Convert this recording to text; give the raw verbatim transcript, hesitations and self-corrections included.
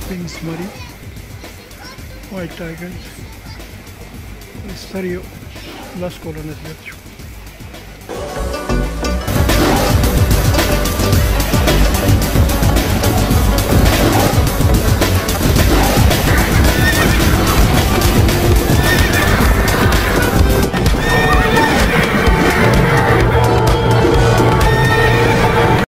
Queens Murray, White Tigers, Estadio Las Colones Verdes.